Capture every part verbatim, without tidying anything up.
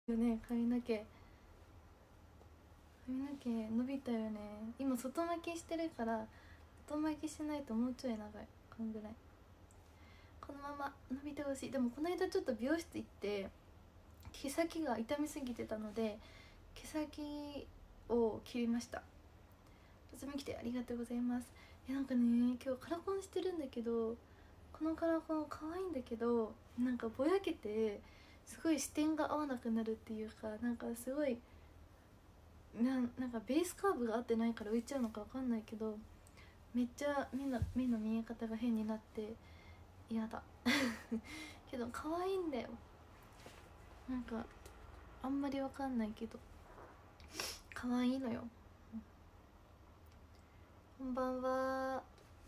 よね。髪の毛髪の毛伸びたよね。今外巻きしてるから、外巻きしないともうちょい長い、こんぐらい。このまま伸びてほしい。でもこの間ちょっと美容室行って毛先が痛みすぎてたので毛先を切りました。夏み来てありがとうございます。えなんかね、今日カラコンしてるんだけど、このカラコン可愛いんだけど、なんかぼやけてすごい視点が合わなくなるっていうか、なんかすごいななんかベースカーブが合ってないから浮いちゃうのか分かんないけど、めっちゃ目の目の見え方が変になって嫌だけど可愛いんだよ。なんかあんまり分かんないけど可愛いのよ。こんばんは。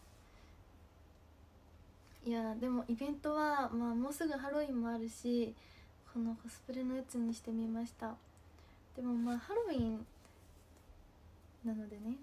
いやでもイベントは、まあ、もうすぐハロウィンもあるし、このコスプレのやつにしてみました。でもまあハロウィンなのでね。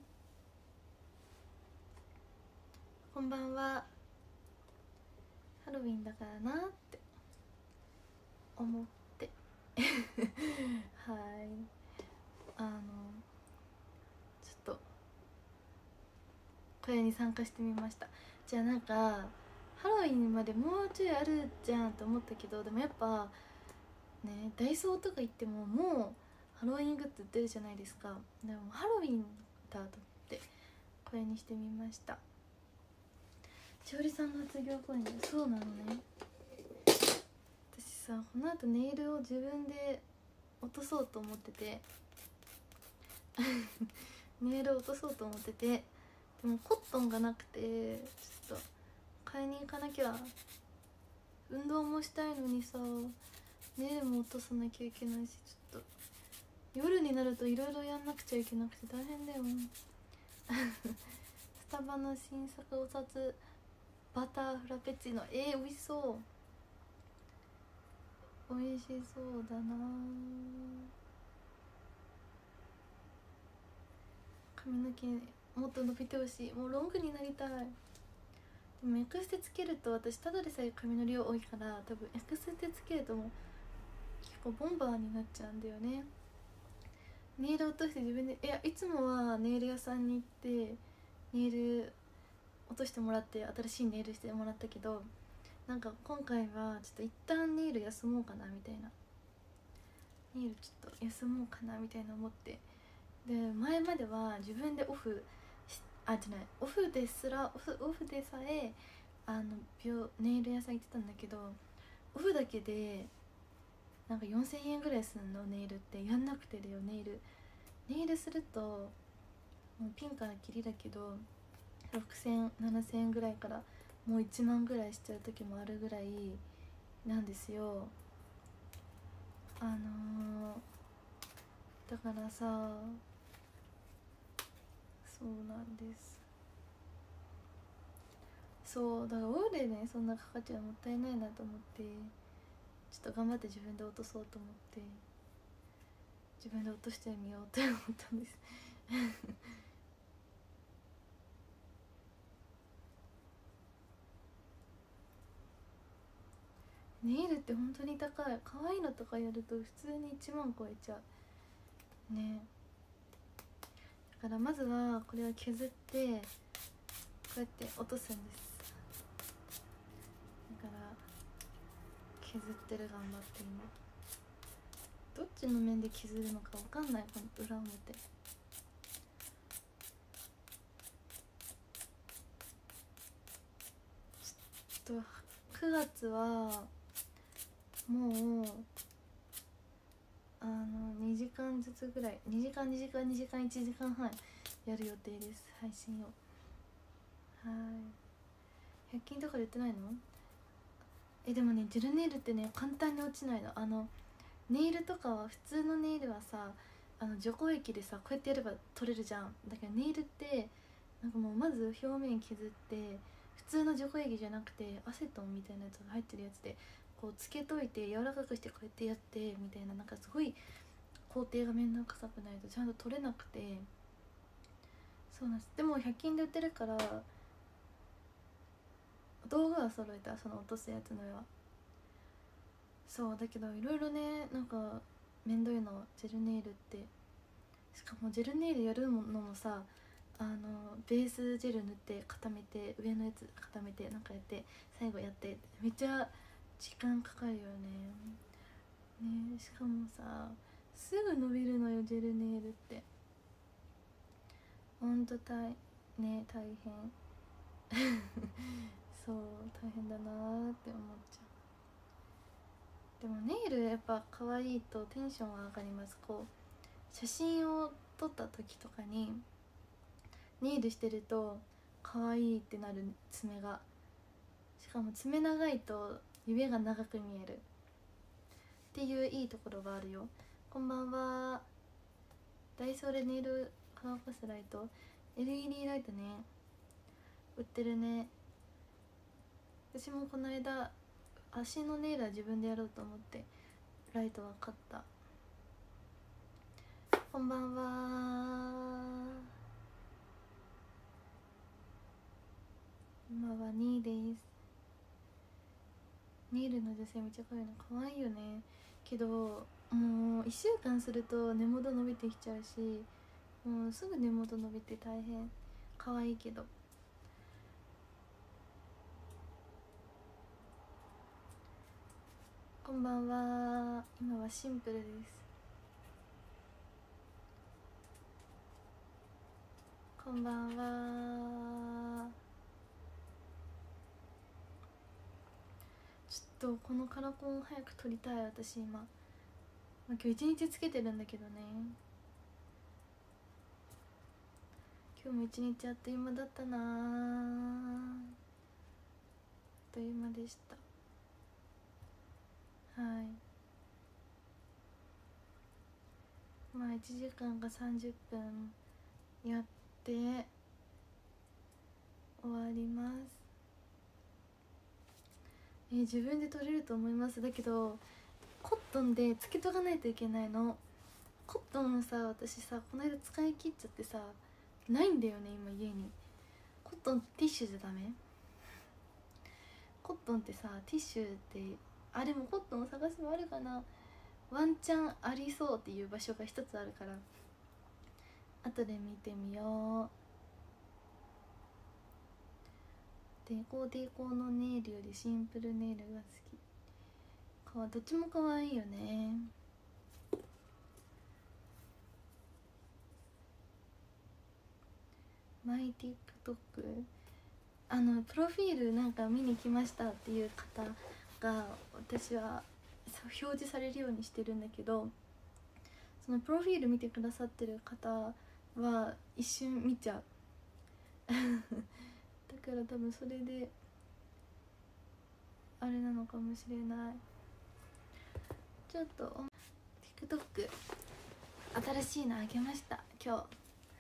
こんばんは。ハロウィンだからなって思ってはい、あのちょっとこれに参加してみました。じゃあなんかハロウィンまでもうちょいあるじゃんと思ったけど、でもやっぱね、ダイソーとか行ってももうハロウィングッズ売ってるじゃないですか。でもハロウィンだと思ってこれにしてみました。しおりさんの卒業公演で、そうなのね。私さ、この後ネイルを自分で落とそうと思っててネイル落とそうと思ってて、でもコットンがなくてちょっと買いに行かなきゃ。運動もしたいのにさ、ネイルも落とさなきゃいけないし、ちょっと夜になるといろいろやんなくちゃいけなくて大変だよスタバの新作お札バターフラペチーノ、えー、美味しそう、美味しそうだな。髪の毛もっと伸びてほしい。もうロングになりたい。でもエクステつけると、私ただでさえ髪の量多いから、多分エクステつけるともう結構ボンバーになっちゃうんだよね。ネイル落として自分で、いやいつもはネイル屋さんに行ってネイル落としてもらって新しいネイルしてもらったけど、なんか今回はちょっと一旦ネイル休もうかなみたいな、ネイルちょっと休もうかなみたいな思って、で前までは自分でオフあじゃないオフですらオフオフでさえあの病ネイル屋さん行ってたんだけど、オフだけでなんかよんせんえんぐらいすんの。ネイルってやんなくてだよ。ネイルネイルするともうピンからキリだけどろくせんえんななせんえんぐらいからもういちまんぐらいしちゃう時もあるぐらいなんですよ。あのー、だからさ、そうなんです。そうだからオーレね、そんなかかっちゃうのもったいないなと思って、ちょっと頑張って自分で落とそうと思って自分で落としてみようと思ったんですネイルって本当に高い。可愛いのとかやると普通にいちまん超えちゃうね。だからまずはこれを削ってこうやって落とすんです。だから削ってる、頑張って今。どっちの面で削るのか分かんない、この裏表。ちょっとくがつはもうあのにじかんずつぐらい、にじかんにじかんにじかんいちじかんはんやる予定です、配信を。はい、ひゃく均とかで売ってないの？えでもね、ジェルネイルってね簡単に落ちないの。あのネイルとかは普通のネイルはさ、あの除光液でさこうやってやれば取れるじゃん。だけどネイルってなんかもうまず表面削って、普通の除光液じゃなくてアセトンみたいなやつが入ってるやつでこうつけといて柔らかくしてこうやってやってみたいな、なんかすごい工程が面倒くさくないとちゃんと取れなくて。そうなんです。でもひゃく均で売ってるから道具は揃えた、その落とすやつの上は。そうだけどいろいろね、なんかめんどいのジェルネイルって。しかもジェルネイルやるのもさ、あのベースジェル塗って固めて、上のやつ固めてなんかやって最後やってめっちゃ時間かかるよね。ね、しかもさすぐ伸びるのよジェルネイルって。ほんと大ね大変そう大変だなーって思っちゃう。でもネイルやっぱ可愛いとテンションは上がります。こう写真を撮った時とかにネイルしてると可愛いってなる、爪が。しかも爪長いと指が長く見えるっていういいところがあるよ。こんばんは。ダイソーでネイル乾かすライト エルイーディー ライトね売ってるね。私もこの間足のネイルは自分でやろうと思ってライトは買った。こんばんは。今はにです。ネイルの女性めっちゃ可愛いの可愛いよね。けどもういっしゅうかんすると根元伸びてきちゃうし、もうすぐ根元伸びて大変。可愛いけど。こんばんは。今はシンプルです。こんばんは。ちょっとこのカラコン早く取りたい私今、まあ、今日一日つけてるんだけどね。今日も一日あっという間だったなあ。あっという間でした。はい。まあいちじかんがさんじゅっぷんやって終わります。えー、自分で取れると思います。だけどコットンでつけとかないといけないの。コットンさ私さこの間使い切っちゃってさないんだよね今家に。コットンティッシュじゃダメ？コットンってさティッシュってあれもコットンを探せばあるかな。ワンチャンありそうっていう場所が一つあるから後で見てみよう。デコデコのネイルよりシンプルネイルが好き。かわどっちも可愛いよね。マイ TikTok あのプロフィールなんか見に来ましたっていう方が私は表示されるようにしてるんだけど、そのプロフィール見てくださってる方は一瞬見ちゃうだから多分それであれなのかもしれない。ちょっと TikTok 新しいのあげました今日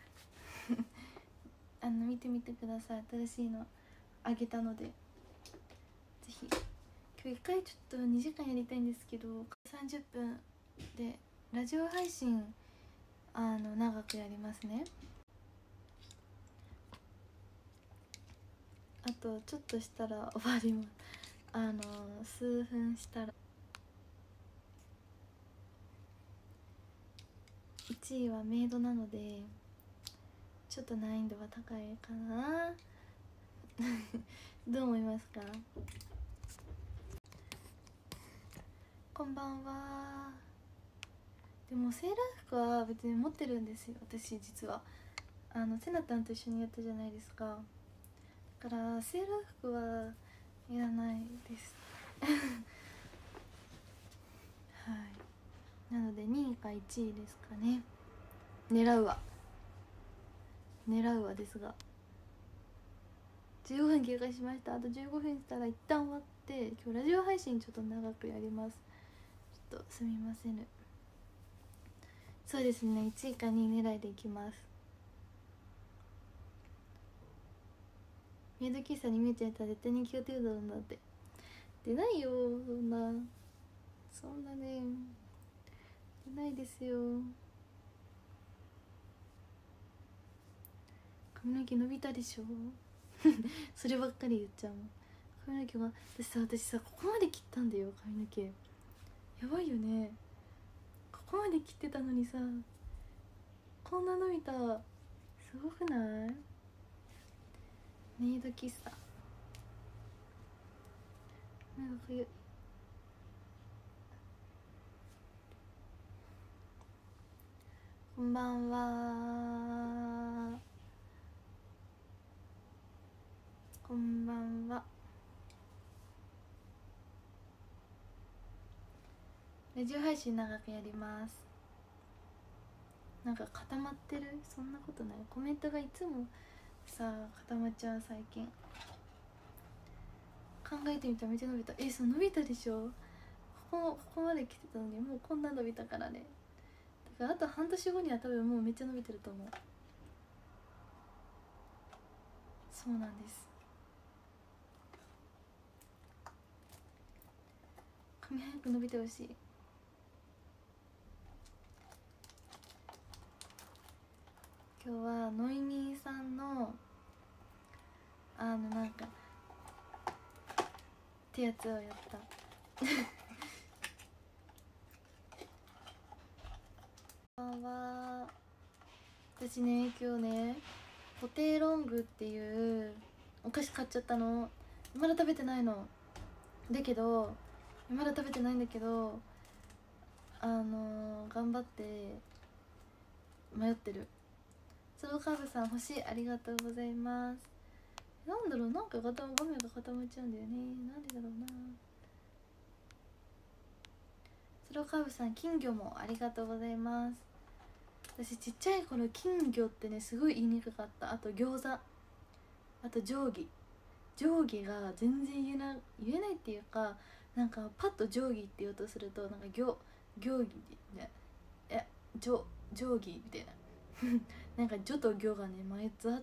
あの見てみてください。新しいのあげたのでぜひ。今日一回ちょっとにじかんやりたいんですけどさんじゅっぷんでラジオ配信あの長くやりますね。あとちょっとしたら終わります。あの数分したらいちいはメイドなのでちょっと難易度は高いかなどう思いますか？こんばんは。でもセーラー服は別に持ってるんですよ私実は。あのセナタンと一緒にやったじゃないですか。だからセーラー服はいらないですはいなのでにいかいちいですかね。狙うわ狙うわですがじゅうごふん経過しました。あとじゅうごふんしたら一旦終わって今日ラジオ配信ちょっと長くやります。ちょっとすみません。そうですねいちいかにい狙いでいきます。メイド喫茶に見えちゃったら絶対に気が出るだろうなって。出ないよそんなそんなね出ないですよ。髪の毛伸びたでしょそればっかり言っちゃうもん。髪の毛が私さ私さここまで切ったんだよ髪の毛。やばいよね。ここまで切ってたのにさ、こんな伸びた。すごくない？メイド喫茶。なんか冬。こんばんは。こんばんは。ラジオ配信長くやります。なんか固まってる？そんなことない。コメントがいつもさ固まっちゃう最近。考えてみたらめっちゃ伸びた。え、そう伸びたでしょ。ここここまで来てたのにもうこんな伸びたからね。だからあと半年後には多分もうめっちゃ伸びてると思う。そうなんです。髪早く伸びてほしい。今日はノイミーさんのあのなんかってやつをやったこんばんは。私ね今日ねポテーロングっていうお菓子買っちゃったの。まだ食べてないのだけどまだ食べてないんだけどあのー、頑張って迷ってる。ソロカーブさん星ありがとうございます。なんだろう、なんか画面が固まっちゃうんだよね。なんでだろうな。ソロカーブさん金魚もありがとうございます。私ちっちゃい頃金魚ってねすごい言いにくかった。あと餃子、あと定規定規が全然言えな言えないっていうか、なんかパッと定規って言おうとするとなんか行行儀でえ定定規みたいななんか「じょ」と「ぎょ」がねまいつあって、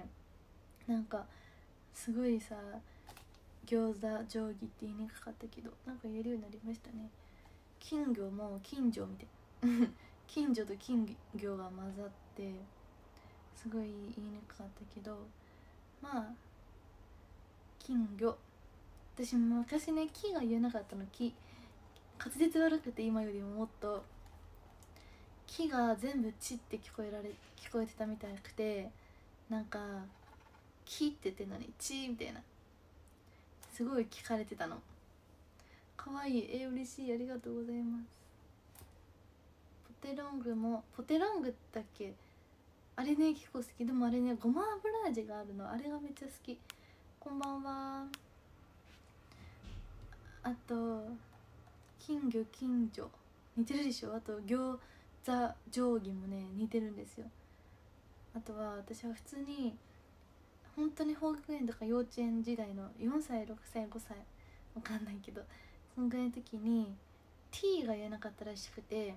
なんかすごいさ餃子定規って言いにくかったけどなんか言えるようになりましたね。金魚も近所みたいな近所と金魚が混ざってすごい言いにくかったけど、まあ金魚。私昔ね木が言えなかったの。木滑舌悪くて今よりももっと木が全部「ち」って聞こえられ聞こえてたみたいくて、なんか「木」って言ってんのに「ち」みたいなすごい聞かれてたの。かわいい。えー、嬉しい。ありがとうございます。ポテロングもポテロングだっけ、あれね結構好き。でもあれねごま油味があるの、あれがめっちゃ好き。こんばんは。あと金魚近所似てるでしょ。あと餃子定規もね似てるんですよ。あとは私は普通に本当に保育園とか幼稚園時代のよんさいろくさいごさいわかんないけどそのぐらいの時に T が言えなかったらしくて、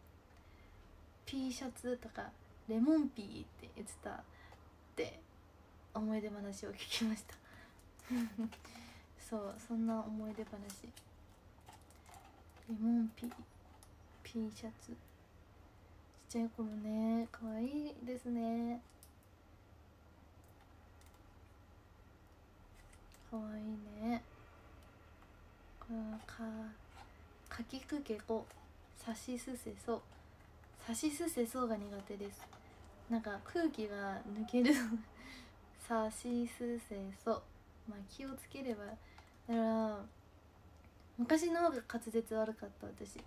P シャツとかレモンピーって言ってたって思い出話を聞きましたそうそんな思い出話。レモンピー P シャツちっちゃい頃ね可愛いですね。可愛いね。これはかかきくけこさしすせそさしすせそが苦手です。なんか空気が抜けるさしすせそ、まあ気をつければ。だから昔の方が滑舌悪かった私。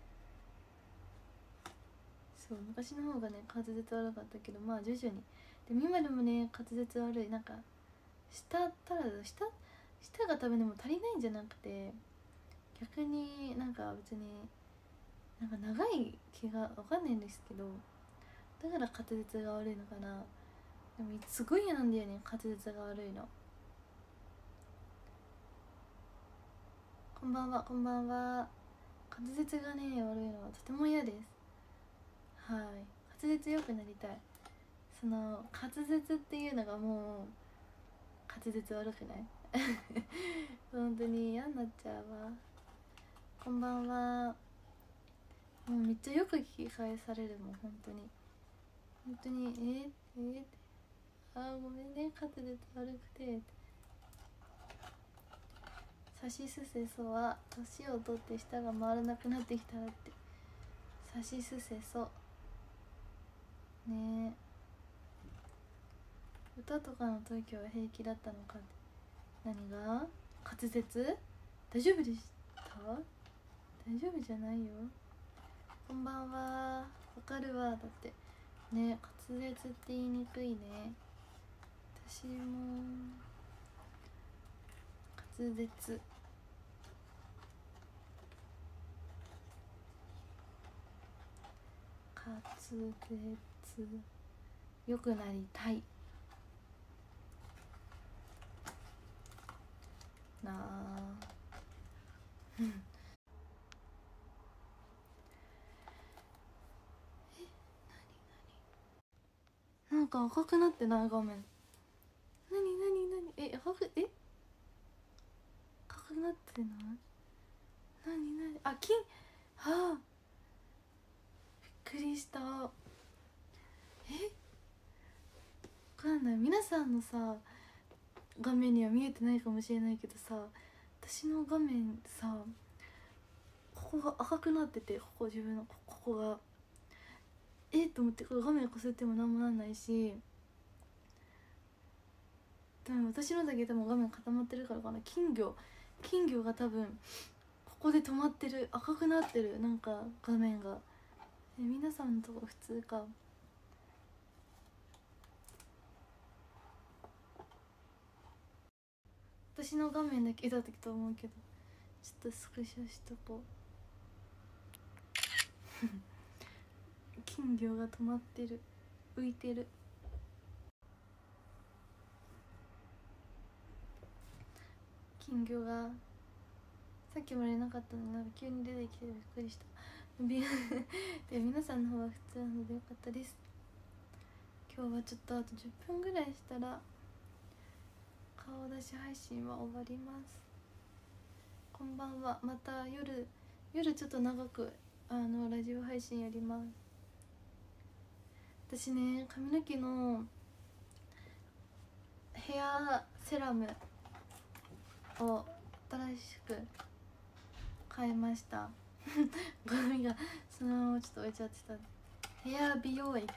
そう昔の方がね滑舌悪かったけど、まあ徐々に。でも今でもね滑舌悪い。なんか舌たら舌舌が多分でも足りないんじゃなくて、逆になんか別になんか長い気が分かんないんですけど、だから滑舌が悪いのかな。でもすごい嫌なんだよね滑舌が悪いの。こんばんは。こんばんは。滑舌がね悪いのはとても嫌です。はい、滑舌良くなりたい。その滑舌っていうのがもう滑舌悪くない本当に嫌になっちゃうわ。こんばんは。もうめっちゃよく聞き返されるもん本当に本当に。えー、えー、あーごめんね滑舌悪くて。さしすせそは年を取って舌が回らなくなってきたらって。 さしすせそねえ、歌とかの時は平気だったのかって。何が滑舌大丈夫でした？大丈夫じゃないよ。こんばんは。わかるわ。だってね、滑舌って言いにくいね。私も滑舌滑舌良くなりたいなあ。うんなんか赤くなってない画面。なになになにえ赤くえ赤くなってない。なになにあ金はあびっくりした。えわかんない。皆さんのさ画面には見えてないかもしれないけどさ、私の画面さここが赤くなってて、ここ自分のこここがえっと思って、これ画面こすっても何もなんないし、多分私のだけでも画面固まってるからかな。金魚金魚が多分ここで止まってる、赤くなってる、なんか画面が。え皆さんのとこ普通か。私の画面だけだったと思うけど、ちょっとスクショしとこう金魚が止まってる、浮いてる。金魚がさっきまでなかったのになんか急に出てきてびっくりしたで皆さんの方は普通なのでよかったです。今日はちょっとあとじゅっぷんぐらいしたら顔出し配信は終わります。こんばんは。また夜夜ちょっと長くあのラジオ配信やります。私ね、髪の毛のヘアセラムを新しく買いましたゴミがそのままちょっと置いちゃってた。ヘア美容液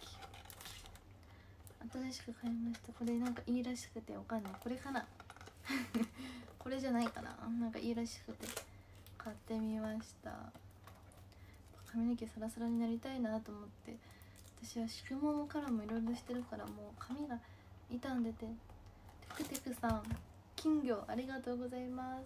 新しく買いました。これなんかいいらしくてわかんない。これかなこれじゃないかな。なんかいいらしくて買ってみました。髪の毛サラサラになりたいなと思って、私は宿毛からもいろいろしてるから、もう髪が傷んでて。テクテクさん金魚ありがとうございます。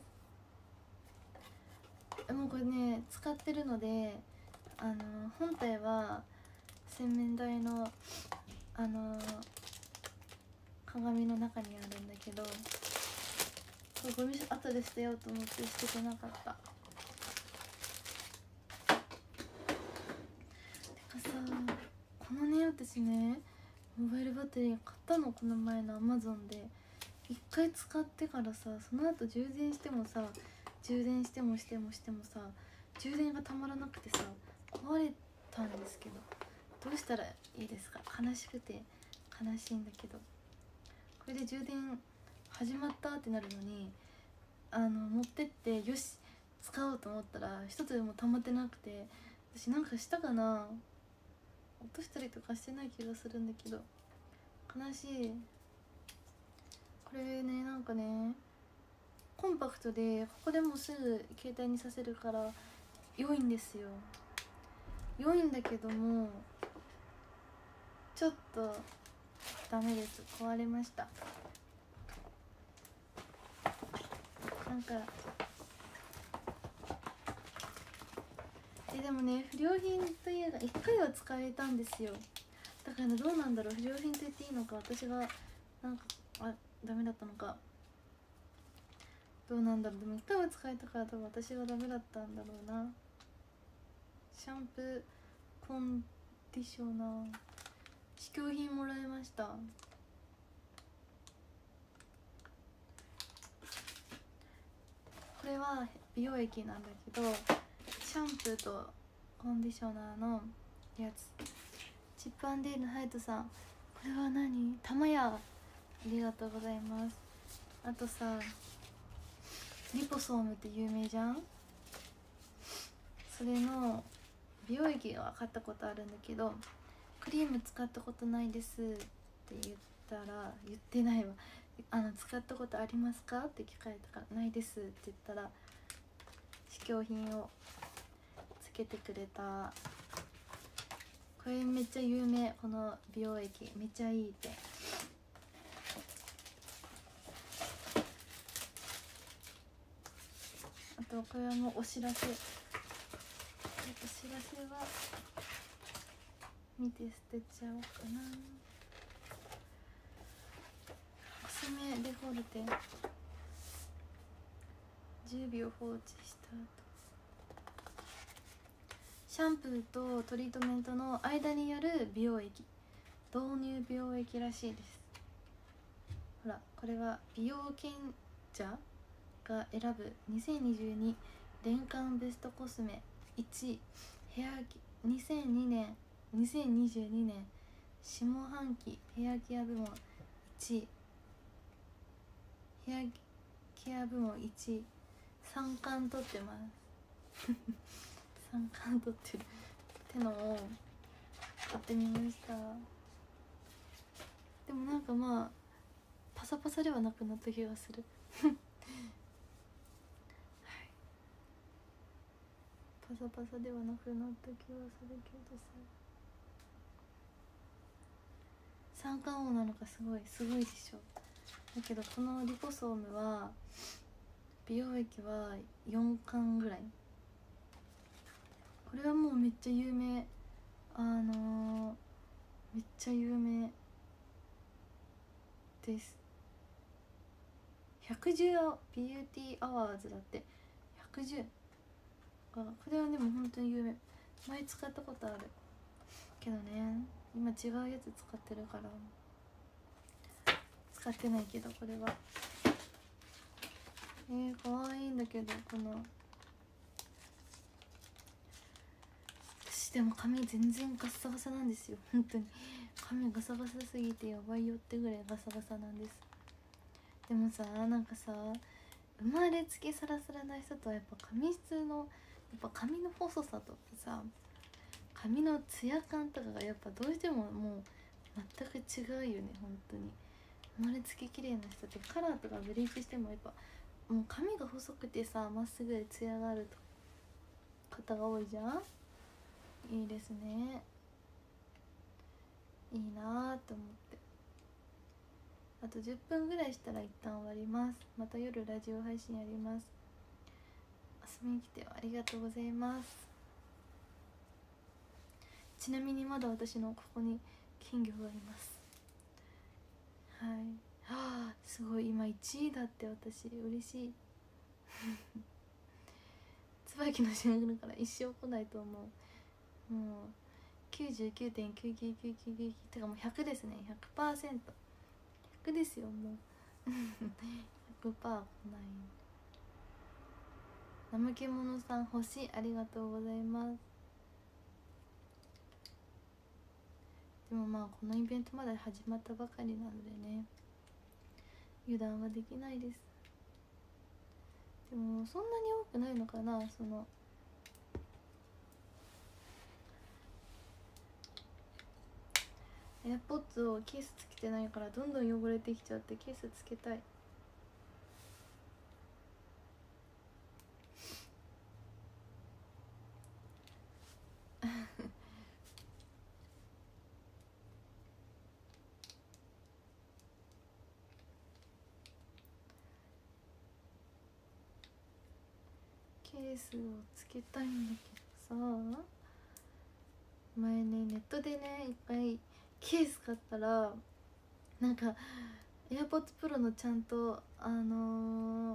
もうこれね使ってるので、あの本体は洗面台のあの鏡の中にあるんだけど、ゴミ後で捨てようと思って捨ててなかった。てかさ、このね私ねモバイルバッテリー買ったの、この前のアマゾンで。一回使ってからさ、その後充電してもさ充電してもしてもしてもさ充電がたまらなくてさ壊れたんですけど、どうしたらいいですか。悲しくて悲しいんだけど、これで充電始まったってなるのに、あの持ってってよし使おうと思ったら一つでも溜まってなくて、私なんかしたかな、落としたりとかしてない気がするんだけど悲しい。これねなんかねコンパクトでここでもうすぐ携帯にさせるから良いんですよ。良いんだけどもちょっとダメです、壊れました。なんかえでもね不良品というかいっかいは使えたんですよ。だからどうなんだろう、不良品と言っていいのか、私がなんかあダメだったのかどうなんだろう。でもいっかいは使えたから多分私がダメだったんだろうな。シャンプーコンディショナー試供品もらいました。これは美容液なんだけど、シャンプーとコンディショナーのやつ。チップアンデールのハヤトさん、これは何？玉屋、ありがとうございます。あとさリポソームって有名じゃん。それの美容液は買ったことあるんだけどクリーム使ったことないですって言ったら、言ってないわ、あの使ったことありますかって聞かれたからないですって言ったら試供品をつけてくれた。これめっちゃ有名、この美容液めっちゃいいって。あとこれはもうお知らせ、お知らせは見て捨てちゃおうかな。コスメデフォルテじゅうびょう放置した後、シャンプーとトリートメントの間にやる美容液、導入美容液らしいです。ほらこれは美容賢者が選ぶにせんにじゅうに年間ベストコスメいちい、ヘアにせんにねんにせんにじゅうにねん下半期ヘアケア部門いちい、ヘアケア部門いちい、さんかん取ってますさんかん取ってるってのを買ってみました。でもなんかまあパサパサではなくなった気がするパサパサではなくなった気がするけどさ、三冠王なのかすごいすごいでしょ。だけどこのリポソームは美容液はよんかんぐらい。これはもうめっちゃ有名、あのー、めっちゃ有名です。ひゃくじゅうビューティーアワーズだって、ひゃくじゅう、これはでも本当に有名。前使ったことあるけどね、今違うやつ使ってるから使ってないけど、これはえー、かわいいんだけど、この私でも髪全然ガッサガサなんですよ、本当に髪ガサガサすぎてやばいよってぐらいガサガサなんです。でもさ、なんかさ、生まれつきサラサラな人とはやっぱ髪質のやっぱ髪の細さとかさ、髪のツヤ感とかがやっぱどうしてももう全く違うよね。本当に生まれつき綺麗な人ってカラーとかブリーチしてもやっぱもう髪が細くてさ、まっすぐでツヤがある方が多いじゃん。いいですね、いいなと思って。あとじゅっぷんぐらいしたら一旦終わります。また夜ラジオ配信やります。遊びに来てありがとうございます。ちなみにまだ私のここに金魚がいます。はい、はあ、すごい今いちいだって。私嬉しい椿のシングルから一生来ないと思う。もう きゅうじゅうきゅうてんきゅうきゅうきゅうきゅうきゅう てかもうひゃくですね。 ひゃくパーセント ひゃくですよ、もうひゃくパーセント 来ない。怠け者さん星ありがとうございます。でもまあこのイベントまだ始まったばかりなのでね、油断はできないです。でもそんなに多くないのかな。そのエアポッツをケースつけてないからどんどん汚れてきちゃって、ケースつけたいケースをつけたいんだけどさ、前ねネットでねいっぱいケース買ったら、なんか AirPods Pro のちゃんとあのー、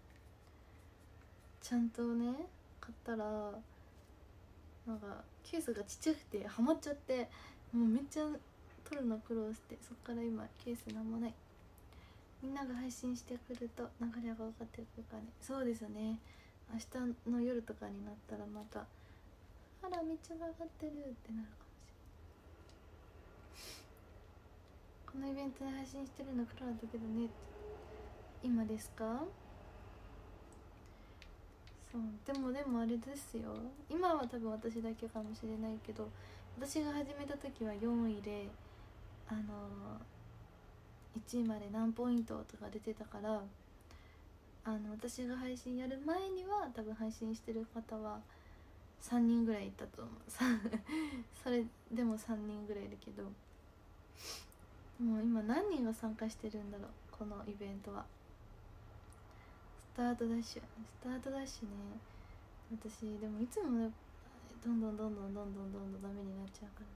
ちゃんとね買ったらなんかケースがちっちゃくてハマっちゃって、もうめっちゃ取るの苦労して、そっから今ケースなんもない。みんなが配信してくると流れが分かってくるからね。そうですね、明日の夜とかになったらまたあらめっちゃ上がってるってなるかもしれない。このイベントで配信してるのクラウドだけどね。今ですか？さうん、でもでもあれですよ、今は多分私だけかもしれないけど、私が始めた時はよんいであのいちいまで何ポイントとか出てたから、あの私が配信やる前には多分配信してる方はさんにんぐらいいたと思うそれでもさんにんぐらいいるけど、もう今何人が参加してるんだろう、このイベントは。スタートダッシュスタートダッシュね。私でもいつもね、どんどんどんどんどんどんどんどんダメになっちゃうから。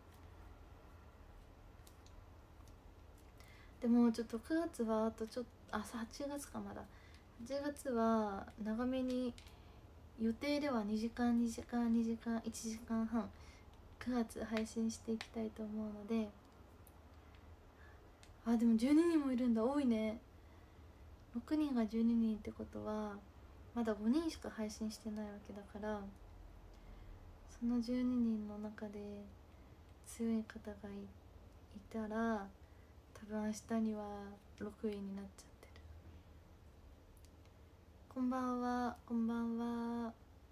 でもちょっとくがつはあとちょっと、あ、はちがつか、まだはちがつは長めに、予定ではにじかんにじかんにじかんいちじかんはんくがつ配信していきたいと思うので。あ、でもじゅうににんもいるんだ、多いね。ろくにんがじゅうににんってことはまだごにんしか配信してないわけだから、そのじゅうににんの中で強い方が い, いたら多分明日にはろくいになっちゃってる。こんばんは、こんばんは。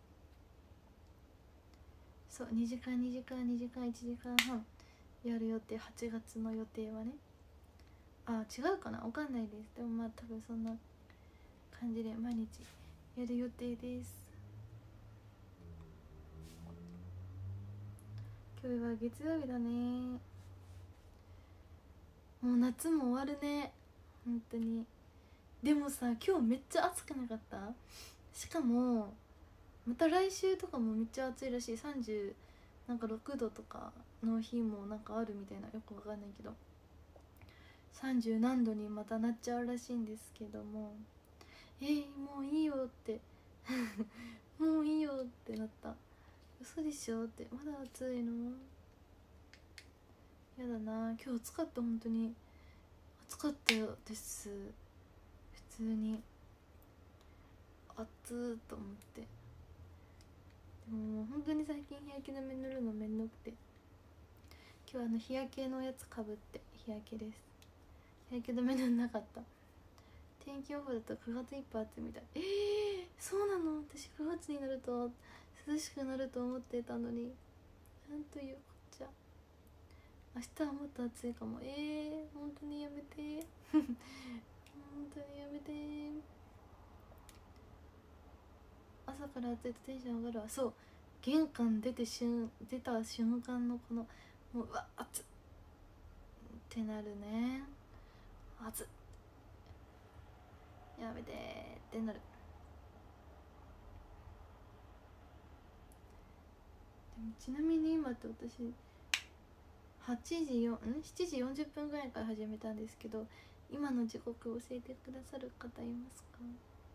そう、にじかんにじかんにじかんいちじかんはんやる予定、はちがつの予定はね。あ、違うかな、わかんないです。でもまあ多分そんな感じで毎日やる予定です。今日は月曜日だね。もう夏も終わるね、本当に。でもさ、今日めっちゃ暑くなかった？しかもまた来週とかもめっちゃ暑いらしい。さんじゅうなんかろくどとかの日もなんかあるみたいな、よくわかんないけどさんじゅう何度にまたなっちゃうらしいんですけども、えー、もういいよってもういいよってなった。嘘でしょって、まだ暑いの？やだな。今日暑かった、本当に暑かったよです普通に。暑ーと思って。でももう本当に最近日焼け止め塗るのめんどくて、今日あの日焼けのやつかぶって日焼けです。日焼け止め塗んなかった。天気予報だとくがついっぱい暑いみたい。えー、そうなの？私くがつになると涼しくなると思ってたのに、なんというこっちゃ。明日はもっと暑いかも。えー、本当にやめて本当にやめて。朝から暑いとテンション上がるわ。そう、玄関出て瞬出た瞬間のこのもう、うわ暑っってなるね。暑っ、やめてってなる。でもちなみに今って私はちじよんんしちじよんじゅっぷんぐらいから始めたんですけど、今の時刻教えてくださる方いますか？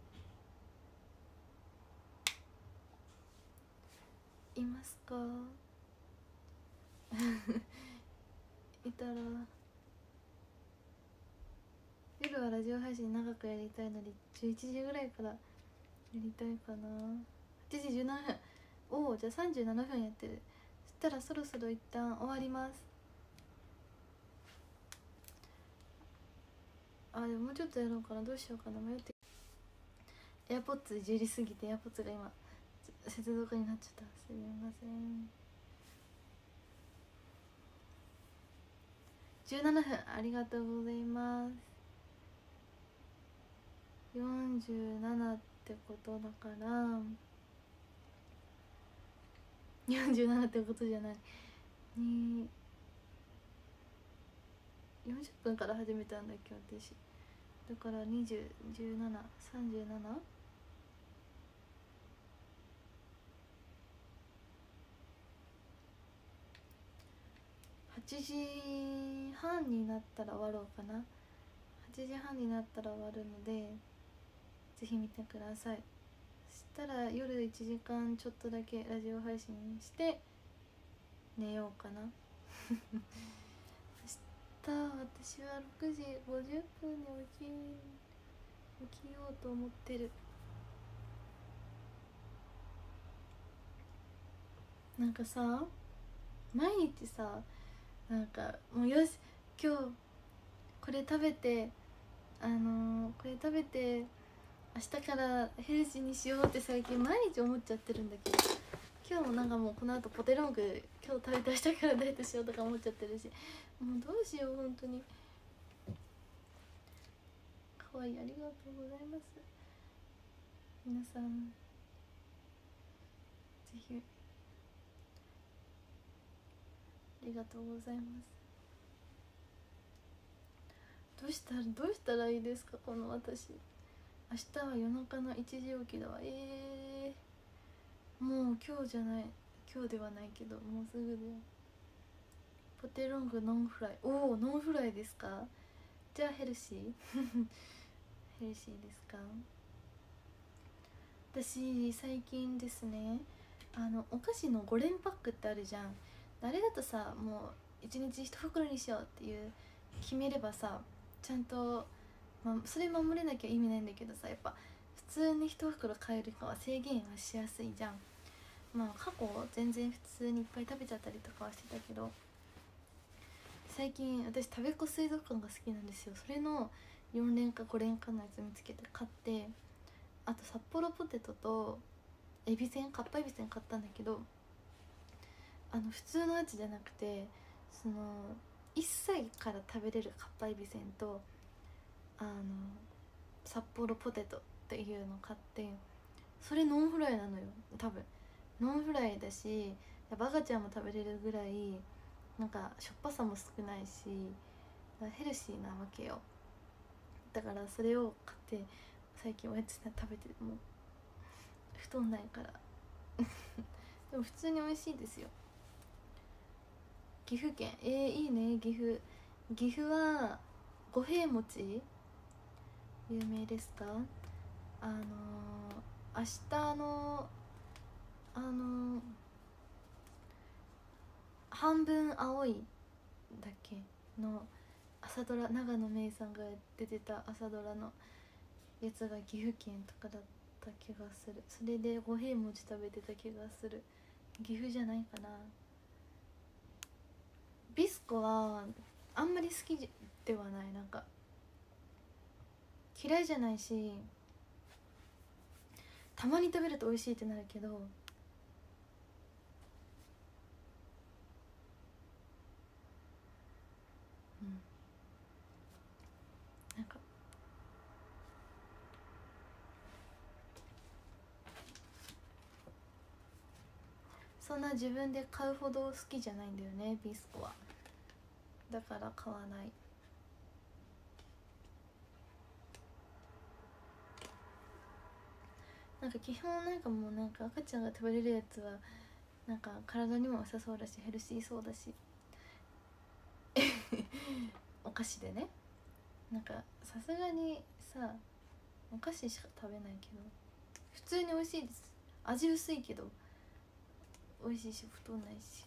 いますか？いたら。夜はラジオ配信長くやりたいのでじゅういちじぐらいからやりたいかな。はちじじゅうななふん。おお、じゃあさんじゅうななふんやってる。そしたらそろそろ一旦終わります。あ、でももうちょっとやろうかな、どうしようかな、迷って。エアポッツいじりすぎてエアポッツが今接続になっちゃった。すみません。じゅうななふん、ありがとうございます。よんじゅうななってことだからよんじゅうななってことじゃないに、よんじゅっぷんから始めたんだっけ私。だからにじゅう、じゅうなな、さんじゅうなな、はちじはんになったら終わろうかな。はちじはんになったら終わるのでぜひ見てください。そしたら夜いちじかんちょっとだけラジオ配信して寝ようかな明日私はろくじごじゅっぷんに起き起きようと思ってる。なんかさ、毎日さ、なんかもうよし今日これ食べて、あのー、これ食べて明日からヘルシーにしようって最近毎日思っちゃってるんだけど、今日もなんかもうこの後ポテロング今日食べて明日からダイエットしようとか思っちゃってるし、もうどうしよう本当に。かわいい、ありがとうございます。皆さんぜひありがとうございます。どうしたらどうしたらいいですかこの私。明日は夜中のいちじ起きだわ。えー、もう今日じゃない、今日ではないけどもうすぐだよ。ポテロングノンフライ、おおノンフライですか。じゃあヘルシーヘルシーですか。私最近ですね、あのお菓子のご連パックってあるじゃん。あれだとさ、もういちにちいち袋にしようっていう決めればさ、ちゃんと、まあ、それ守れなきゃ意味ないんだけどさ、やっぱ普通にいち袋買えるかは制限はしやすいじゃん。まあ過去全然普通にいっぱい食べちゃったりとかはしてたけど、最近私食べっ子水族館が好きなんですよ。それのよん連かご連かのやつ見つけて買って、あと札幌ポテトとエビせん、かっぱえびせん買ったんだけど、あの普通のやつじゃなくて、そのいっさいから食べれるかっぱえびせんと、あの札幌ポテトっていうの買って、それノンフライなのよ多分。ノンフライだし、バカちゃんも食べれるぐらいなんかしょっぱさも少ないしヘルシーなわけよ。だからそれを買って最近おやつ食べて、もう太んないからでも普通に美味しいですよ。岐阜県、えー、いいね。岐阜岐阜は五平餅有名ですか。あのー、明日のあのー、半分青いだっけの朝ドラ、長野めいさんが出てた朝ドラのやつが岐阜県とかだった気がする。それで五平餅食べてた気がする。岐阜じゃないかな。ビスコはあんまり好きではない。なんか嫌いじゃないし、たまに食べると美味しいってなるけど、うん、なんかそんな自分で買うほど好きじゃないんだよねビスコは。だから買わない。なんか基本なんかもうなんか赤ちゃんが食べれるやつはなんか体にも良さそうだしヘルシーそうだしお菓子でね、なんかさすがにさお菓子しか食べないけど普通に美味しいです。味薄いけど美味しいし太んないし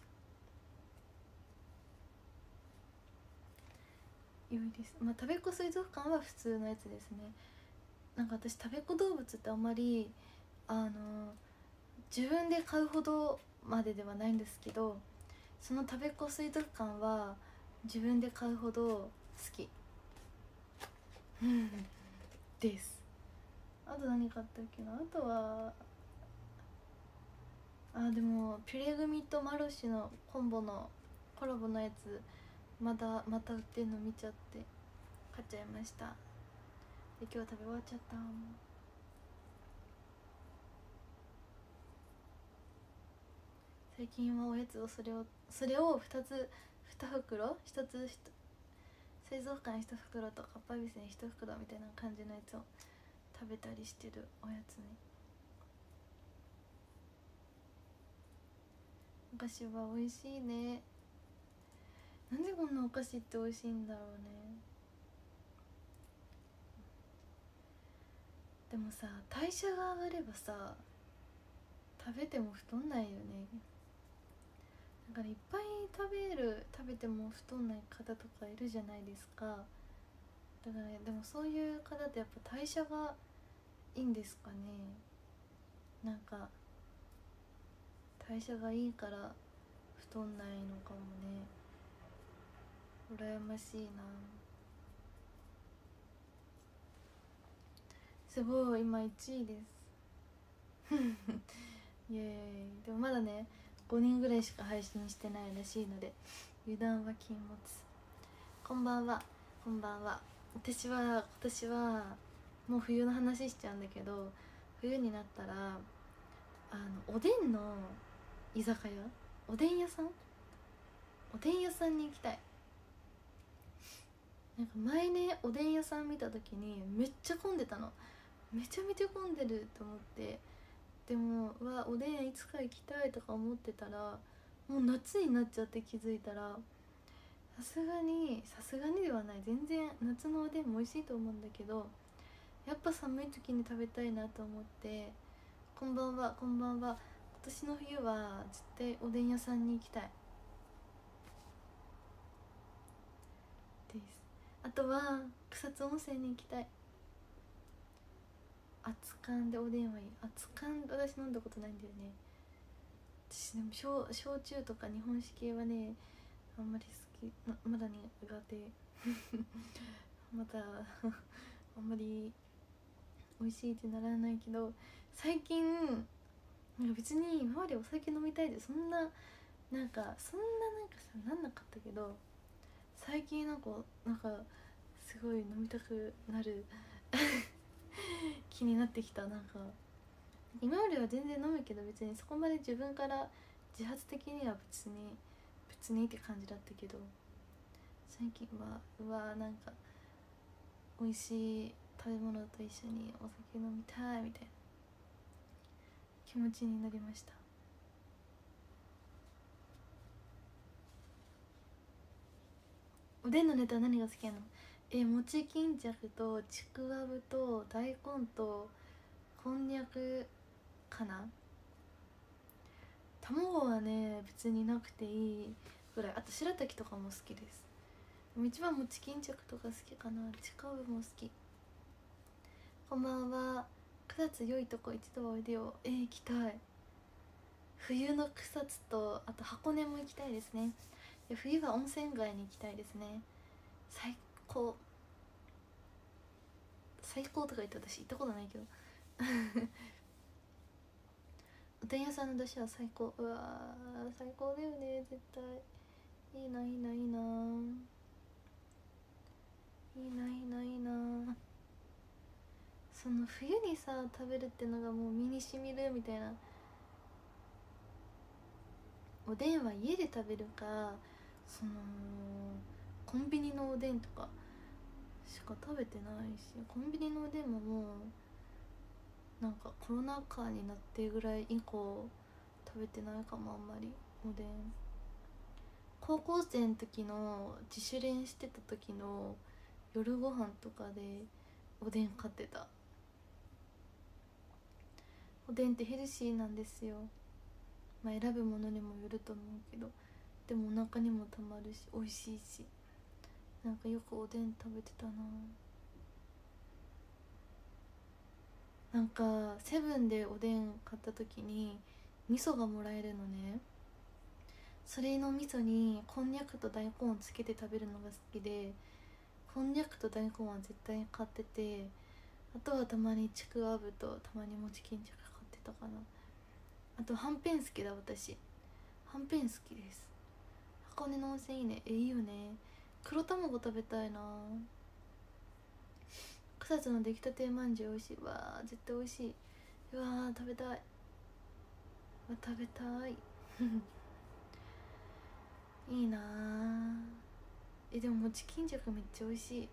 良いです。まあ食べっ子水族館は普通のやつですね。なんか私食べっ子動物ってあんまりあの自分で買うほどまでではないんですけど、その食べっ子水族館は自分で買うほど好きです。あと何買ったっけな。あとはあでもピュレグミとマルシェのコンボのコラボのやつまだまた売ってんの見ちゃって買っちゃいました。で今日食べ終わっちゃった。最近はおやつをそれをそれをふたつに袋ひとつ水族館いち袋とかっぱえびせんいち袋みたいな感じのやつを食べたりしてるおやつね。お菓子は美味しいね。なんでこんなお菓子って美味しいんだろうね。でもさ代謝が上がればさ食べても太んないよね。だからいっぱい食べる食べても太んない方とかいるじゃないですか。だから、ね、でもそういう方ってやっぱ代謝がいいんですかね。なんか代謝がいいから太んないのかもね。羨ましいな。 すごい今いちいですイエーイ。でもまだねごにんぐらいしか配信してないらしいので油断は禁物。こんばんは。こんばんは。私は今年はもう冬の話しちゃうんだけど、冬になったらあのおでんの居酒屋、おでん屋さんおでん屋さんに行きたい。なんか前ねおでん屋さん見た時にめっちゃ混んでたの。めちゃめちゃ混んでると思って、でもうわおでんいつか行きたいとか思ってたらもう夏になっちゃって、気づいたらさすがにさすがにではない、全然夏のおでんも美味しいと思うんだけど、やっぱ寒い時に食べたいなと思って。こんばんは。こんばんは。今年の冬は絶対おでん屋さんに行きたいです。あとは草津温泉に行きたい。熱燗でおでんはいい。熱燗私飲んだことないんだよね。私でも 焼, 焼酎とか日本酒系はねあんまり好きな、まだね苦手まだあんまり美味しいってならないけど、最近なんか別に今までお酒飲みたいでそんななんかそんななんかさなんなかったけど、最近なんかなんかすごい飲みたくなる気になってきた。なんか今までは全然飲むけど別にそこまで自分から自発的には別に別にって感じだったけど、最近はうわなんか美味しい食べ物と一緒にお酒飲みたいみたいな気持ちになりました。おでんのネタは何が好きなの？え餅巾着とちくわぶと大根とこんにゃくかな。卵はね別になくていいぐらい。あと白滝とかも好きです。一番餅巾着とか好きかな。ちくわぶも好き。こんばんは。草津良いとこ一度はおいでよ。えー、行きたい。冬の草津とあと箱根も行きたいですね。で冬は温泉街に行きたいですね。最高最高とか言って私行ったことないけどおでん屋さんの出汁は最高。うわー最高だよね絶対。いいないいないいないいないいないいな。その冬にさ食べるってのがもう身にしみるみたいな。おでんは家で食べるかそのコンビニのおでんとかしか食べてないし、コンビニのおでんももうなんかコロナ禍になってぐらい以降食べてないかもあんまりおでん。高校生の時の自主練してた時の夜ご飯とかでおでん買ってた。おでんってヘルシーなんですよ。まあ選ぶものにもよると思うけど、でもお腹にもたまるし美味しいし、なんかよくおでん食べてたな。なんかセブンでおでん買った時に味噌がもらえるのね。それの味噌にこんにゃくと大根をつけて食べるのが好きで、こんにゃくと大根は絶対に買ってて、あとはたまにちくわぶとたまに餅巾着買ってたかな。あとはんぺん好きだ私。はんぺん好きです。箱根の温泉いいね。えいいよね。黒卵食べたいな。草津の出来たてまんじゅう美味しい。わー絶対美味しい。うわー食べたい。うわ食べたいいいな。えでも餅巾着めっちゃ美味しい。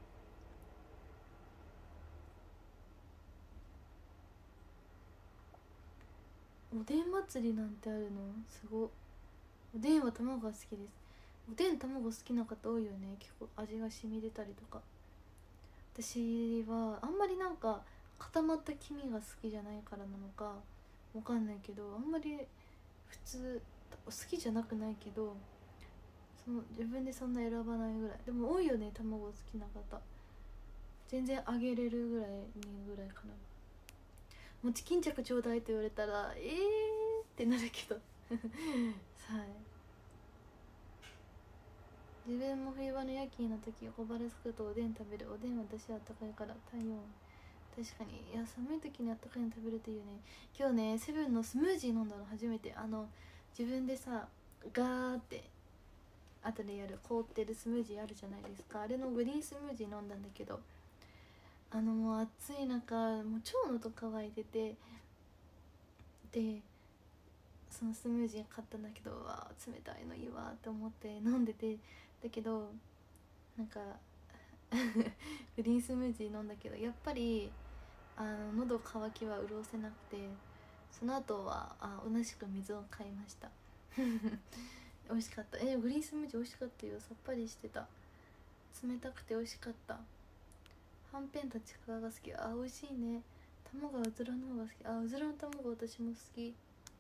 おでん祭りなんてあるのすご。おでんは卵が好きです。おでん卵好きな方多いよね。結構味が染み出たりとか。私はあんまりなんか固まった黄身が好きじゃないからなのかわかんないけど、あんまり普通好きじゃなくないけど、その自分でそんな選ばないぐらい。でも多いよね卵好きな方。全然あげれるぐらいにぐらいかな。餅巾着ちょうだいって言われたらえーってなるけどはい。自分も冬場の夜勤の時小腹すくとおでん食べる。おでんは私は高いから体温確かに。いや、寒い時にあったかいの食べるといいよね。今日ねセブンのスムージー飲んだの初めて。あの自分でさガーって後でやる凍ってるスムージーあるじゃないですか。あれのグリーンスムージー飲んだんだけど、あのもう暑い中もう超喉乾いてて、でそのスムージー買ったんだけど、うわ冷たいのいいわって思って飲んでて、だけどなんかグリーンスムージー飲んだけど、やっぱりあの喉乾きは潤せなくて、その後はあ同じく水を買いました美味しかった。えグリーンスムージー美味しかったよ。さっぱりしてた。冷たくて美味しかった。はんぺんとちくわが好き。あ美味しいね。卵はうずらの方が好き。あうずらの卵私も好き。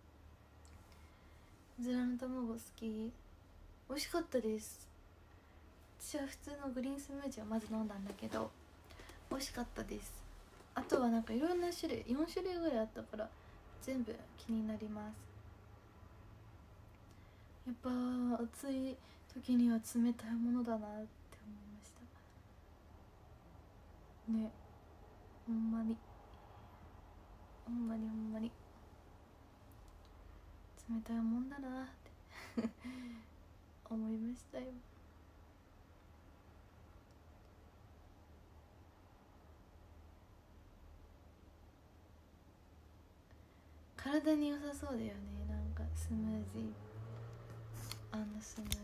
うずらの卵好き。美味しかったです。私は普通のグリーンスムージーをまず飲んだんだけど美味しかったです。あとはなんかいろんな種類よん種類ぐらいあったから全部気になります。やっぱ暑い時には冷たいものだなって思いましたね。ほんまにほんまにほんまに冷たいもんだなって思いましたよ。体に良さそうだよね。なんかスムージー、あのスムージ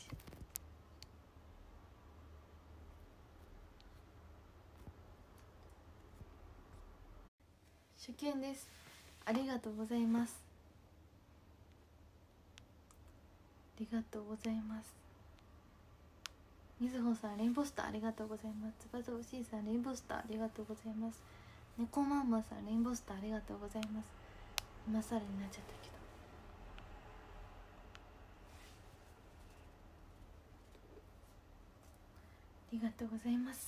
ー。初見です。ありがとうございます。ありがとうございます。みずほさんレインボースターありがとうございます。つばざおしいさんレインボースターありがとうございます。猫マンマさんレインボースターありがとうございます。今更になっちゃったけど、ありがとうございます。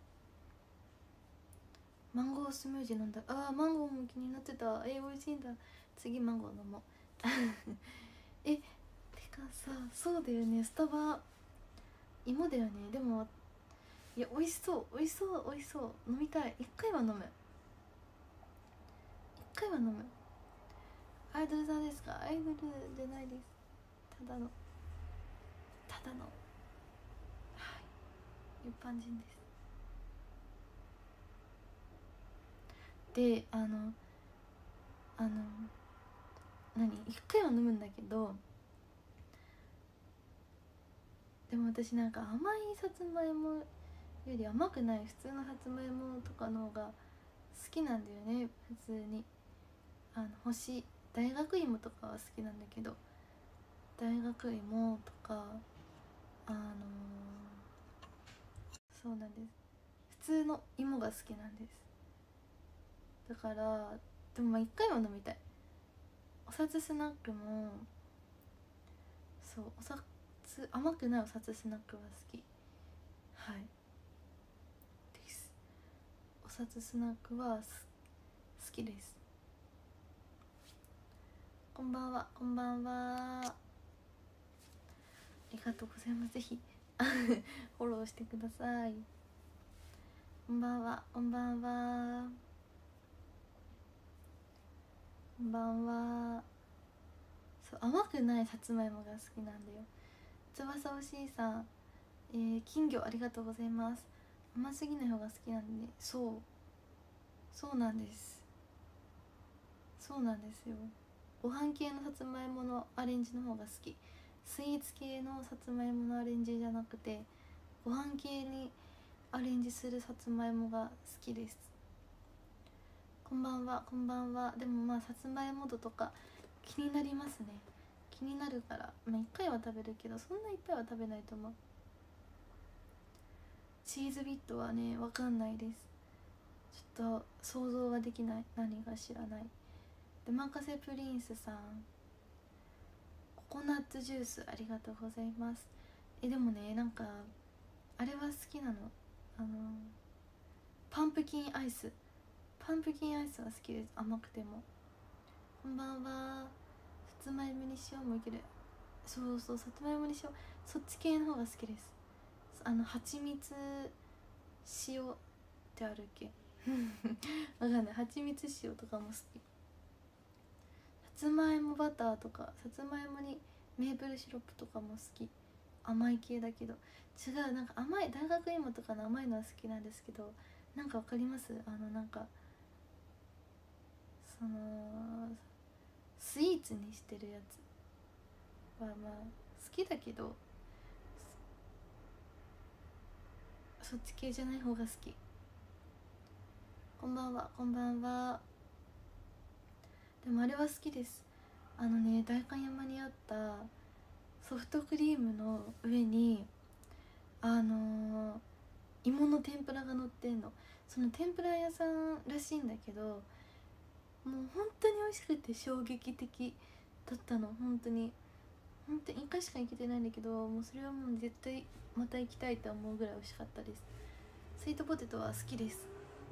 マンゴースムージー飲んだ。あーマンゴーも気になってた。えー、美味しいんだ。次マンゴー飲もうえてかさ、そうだよね、スタバ芋だよね。でもいや美味しそう美味しそう美味しそう、飲みたい。一回は飲む一回は飲む。アイドルさんですか？アイドルじゃないです。ただのただのはい一般人です。であのあの何一回は飲むんだけど、でも私なんか甘いさつまいもより甘くない普通のさつまいもとかの方が好きなんだよね。普通にあの星大学芋とかは好きなんだけど、大学芋とかあのー、そうなんです。普通の芋が好きなんです。だからでもまあ一回は飲みたい。おさつスナックもそう、おさつ甘くないおさつスナックは好き。はいです。おさつスナックは好きです。こんばんはこんばんは、ありがとうございます。ぜひフォローしてください。こんばんはこんばんはこんばんは。そう甘くないさつまいもが好きなんだよ。翼おしいさん、えー、金魚ありがとうございます。甘すぎない方が好きなんで、そうそうなんですそうなんですよ。ご飯系のさつまいものアレンジの方が好き。スイーツ系のさつまいものアレンジじゃなくてご飯系にアレンジするさつまいもが好きです。こんばんはこんばんは。でもまあさつまいも度とか気になりますね。気になるから、まあ、いっかいは食べるけどそんないっぱいは食べないと思う。チーズビットはね分かんないです。ちょっと想像ができない。何が知らない。でマカセプリンスさんココナッツジュースありがとうございます。えでもねなんかあれは好きなの。あのパンプキンアイスパンプキンアイスは好きです。甘くても。こんばんは。さつまいもに塩もいける。そうそうさつまいもに塩、そっち系の方が好きです。あの蜂蜜塩ってあるっけ、 わかんない。蜂蜜塩とかも好き。さつまいもバターとか、さつまいもにメープルシロップとかも好き。甘い系だけど。違う、なんか甘い、大学芋とかの甘いのは好きなんですけど、なんかわかります？あのなんかそのスイーツにしてるやつはまあ好きだけど、そっち系じゃない方が好き。こんばんは。こんばんは。でもあれは好きです。あのね、代官山にあったソフトクリームの上にあのー、芋の天ぷらが乗ってんの。その天ぷら屋さんらしいんだけど、もう本当に美味しくて衝撃的だったの。本当に本当にいっかいしか行けてないんだけど、もうそれはもう絶対また行きたいと思うぐらい美味しかったです。スイートポテトは好きです。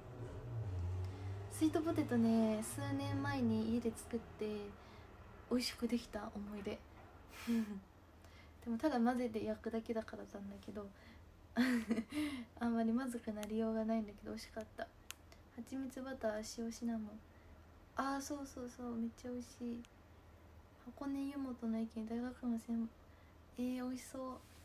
スイートポテトね、数年前に家で作って美味しくできた思い出でもただ混ぜて焼くだけだからなんだけどあんまりまずくなりようがないんだけど美味しかった。蜂蜜バター塩シナモン、ああそうそうそう、めっちゃ美味しい。箱根湯本の駅に大学の専門、えー、美味しそう。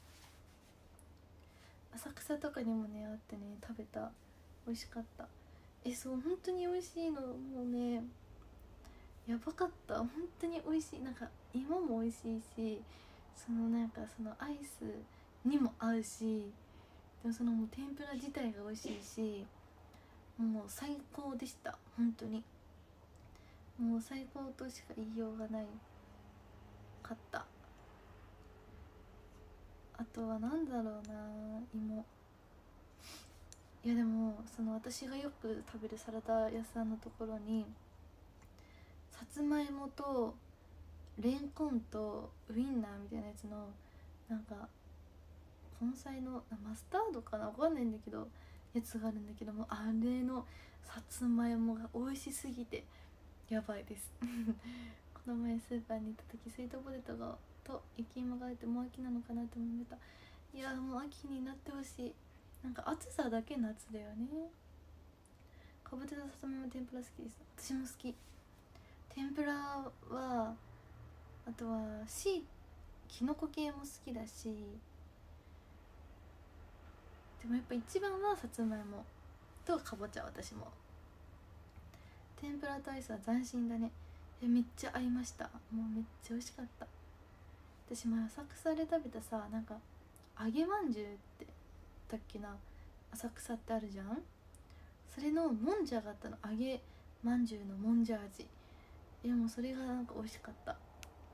浅草とかにもねあってね、食べた。美味しかった。え、そう、本当に美味しいの。もうねやばかった。本当に美味しい。なんか芋も美味しいし、そのなんかそのアイスにも合うし、でもそのもう天ぷら自体が美味しいし、もう最高でした。本当にもう最高としか言いようがないかった。あとはなんだろうな、芋。いやでもその私がよく食べるサラダ屋さんのところに、さつまいもとレンコンとウインナーみたいなやつのなんか根菜のマスタードかな、わかんないんだけどやつがあるんだけども、あれのさつまいもが美味しすぎてやばいですこの前スーパーに行った時、スイートポテトがと雪芋があってもう秋なのかなと思ってた。いやもう秋になってほしい。なんか暑さだけ夏だよね。かぼちゃとさつまいも天ぷら好きです。私も好き。天ぷらはあとはしきのこ系も好きだし、でもやっぱ一番はさつまいもとかぼちゃ。私も天ぷらとアイスは斬新だね。え、めっちゃ合いました。もうめっちゃ美味しかった。私前浅草で食べたさ、なんか揚げまんじゅうってだっけな、浅草ってあるじゃん。それのもんじゃがあったの。揚げまんじゅうのもんじゃ味。いやもうそれがなんか美味しかった。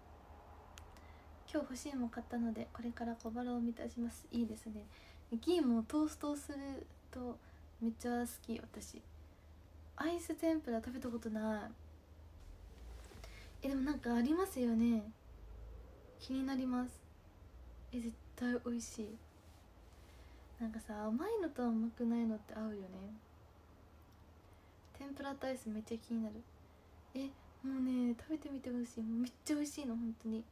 今日欲しいも買ったのでこれから小腹を満たします。いいですね。ギーもトーストをするとめっちゃ好き。私アイス天ぷら食べたことない。え、でもなんかありますよね。気になります。え、絶対美味しい。なんかさ、甘いのと甘くないのって合うよね。天ぷらとアイスめっちゃ気になる。え、もうね食べてみてほしい。もうめっちゃ美味しいの本当に。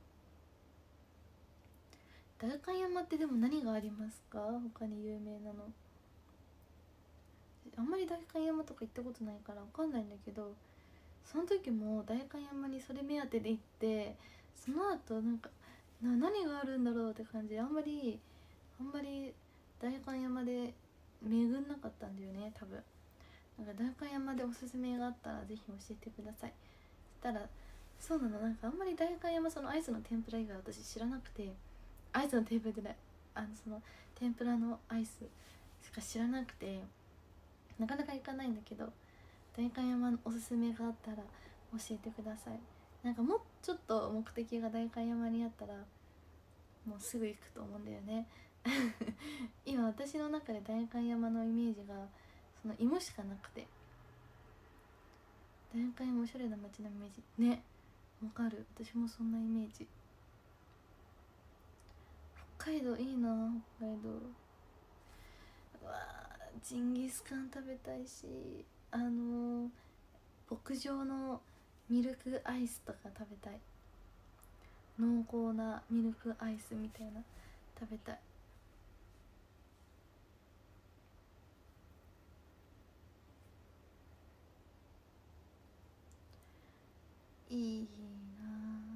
代官山ってでも何がありますか？他に有名なの。あんまり代官山とか行ったことないから分かんないんだけど、その時も代官山にそれ目当てで行って、その後なんかな何があるんだろうって感じで、あんまりあんまり代官山で巡んなかったんだよね多分。なんか代官山でおすすめがあったらぜひ教えてください。そしたらそうなの、なんかあんまり代官山そのアイスの天ぷら以外私知らなくて、アイスの天ぷらでない、あのその天ぷらのアイスしか知らなくて、なかなか行かないんだけど、代官山のおすすめがあったら教えてください。なんかもうちょっと目的が代官山にあったらもうすぐ行くと思うんだよね今私の中で代官山のイメージがその芋しかなくて、代官山おしゃれな街のイメージね。わかる、私もそんなイメージ。北海道いいな。北海道、うわー、ジンギスカン食べたいし、あのー、牧場のミルクアイスとか食べたい。濃厚なミルクアイスみたいな食べたい。 いいな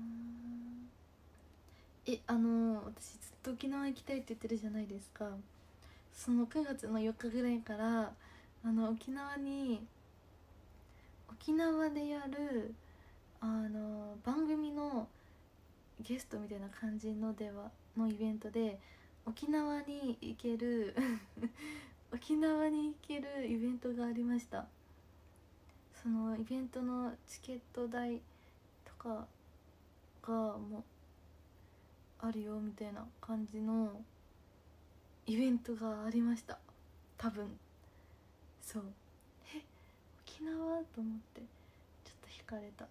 え。あの私ずっと沖縄行きたいって言ってるじゃないですか。そのくがつのよっかぐらいからあの沖縄に沖縄でやるあの番組のゲストみたいな感じのではのイベントで沖縄に行ける沖縄に行けるイベントがありました。そのイベントのチケット代とかがもうあるよみたいな感じのイベントがありました。多分そうえ沖縄と思ってちょっと惹かれた。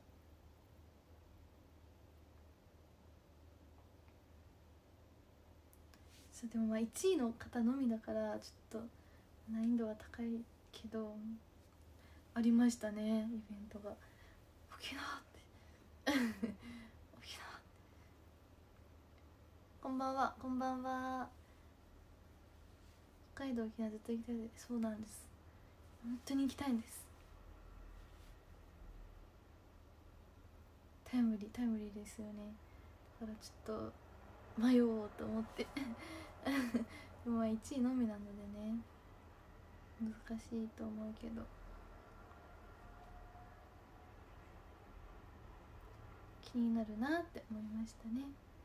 そうでもまあいちいの方のみだからちょっと難易度は高いけどありましたねイベントが。沖縄って沖縄こんばんはこんばんは。北海道沖縄ずっと行きたいです。そうなんです、本当に行きたいんです。タイムリータイムリーですよね。だからちょっと迷おうと思ってでもまあいちいのみなのでね難しいと思うけど気になるなって思いましたね。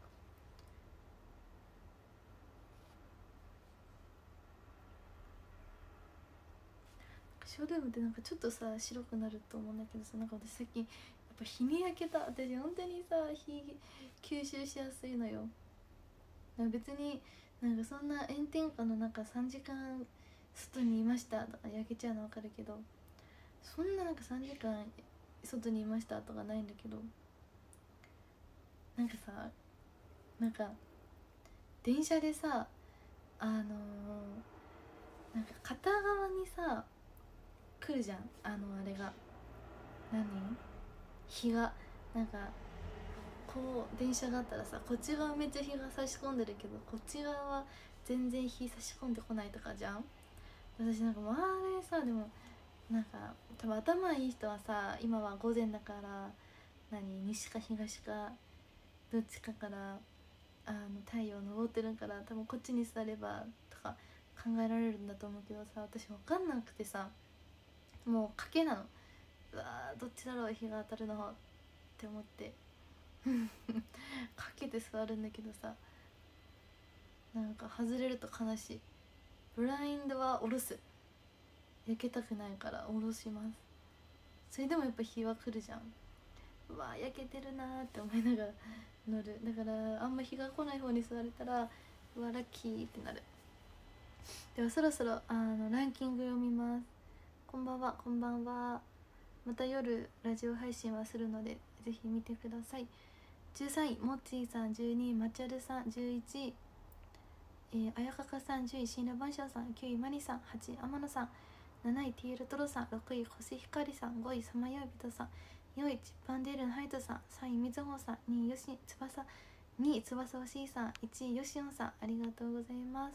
ショールームってなんかちょっとさ白くなると思うんだけどさ、なんか私最近やっぱ日に焼けた。私本当にさ日吸収しやすいのよ。なんか別になんかそんな炎天下の中さんじかん外にいましたとか焼けちゃうの分かるけど、そんななんかさんじかん外にいましたとかないんだけど、なんかさなんか電車でさあのー、なんか片側にさ来るじゃん、あのあれが何日がなんかこう電車があったらさこっち側めっちゃ日が差し込んでるけどこっち側は全然日差し込んでこないとかじゃん。私なんか周りさでもなんか多分頭いい人はさ今は午前だから何西か東かどっちかからあの太陽昇ってるから多分こっちに座ればとか考えられるんだと思うけどさ、私分かんなくてさもう賭けなの。うわーどっちだろう日が当たるのって思ってかけて座るんだけどさ、なんか外れると悲しい。ブラインドは下ろす、焼けたくないから下ろします。それでもやっぱ日は来るじゃん。うわ焼けてるなーって思いながら乗る。だからあんま日が来ない方に座れたらうわラッキーってなる。ではそろそろあのランキング読みます。こんばんはこんばんは。また夜ラジオ配信はするのでぜひ見てください。じゅうさんいもっちーさん、じゅうにいまちゃるさん、じゅういちい、えー、あやかかさん、じゅうい新羅万象さん、きゅういまりさん、はちい天野さん、なないティールトロさん、ろくい星ひかりさん、ごいさまよいびとさん、よんいチッパンデールのハイトさん、さんいみずほさん、にいよしつばさにいつばさおしいさん、いちいよしおんさん、ありがとうございます。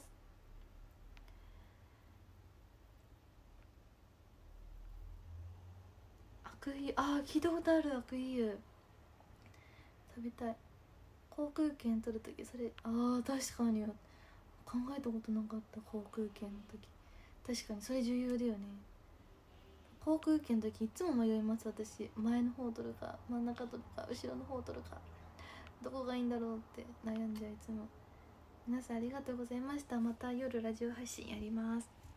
悪意あー聞いたことある。悪意湯食べたい。航空券取るときそれあー確かに考えたことなかった。航空券の時確かにそれ重要だよね。航空券の時いつも迷います私。前の方取るか真ん中取るか後ろの方取るかどこがいいんだろうって悩んじゃういつも。皆さんありがとうございました。また夜ラジオ配信やります。